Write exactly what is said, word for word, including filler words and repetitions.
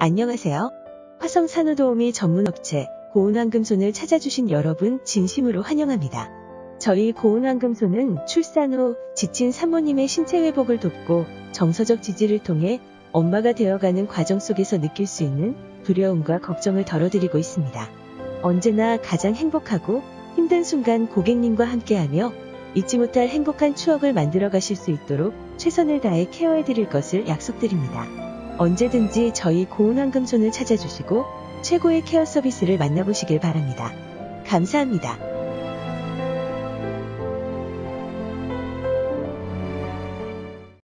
안녕하세요. 화성 산후도우미 전문업체 고운황금손을 찾아주신 여러분 진심으로 환영합니다. 저희 고운황금손은 출산 후 지친 산모님의 신체 회복을 돕고 정서적 지지를 통해 엄마가 되어가는 과정 속에서 느낄 수 있는 두려움과 걱정을 덜어드리고 있습니다. 언제나 가장 행복하고 힘든 순간 고객님과 함께하며 잊지 못할 행복한 추억을 만들어 가실 수 있도록 최선을 다해 케어해드릴 것을 약속드립니다. 언제든지 저희 고운황금손을 찾아주시고 최고의 케어 서비스를 만나보시길 바랍니다. 감사합니다.